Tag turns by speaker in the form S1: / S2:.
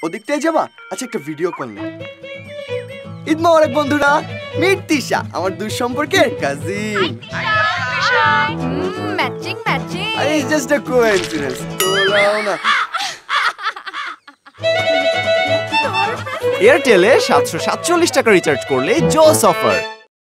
S1: ওদিকটাই যাবা? আচ্ছা একটা ভিডিও কল নে। ঈদ মোবারক বন্ধুরা, মিট তিশা, আমার দূর সম্পর্কের কাজিন।
S2: Matching matching.
S1: আরে ইটস জাস্ট আ কোইন্সিডেন্স। তোলাও না।
S3: এয়ারটেলে 747 টাকা রিচার্জ করলে জোস অফার।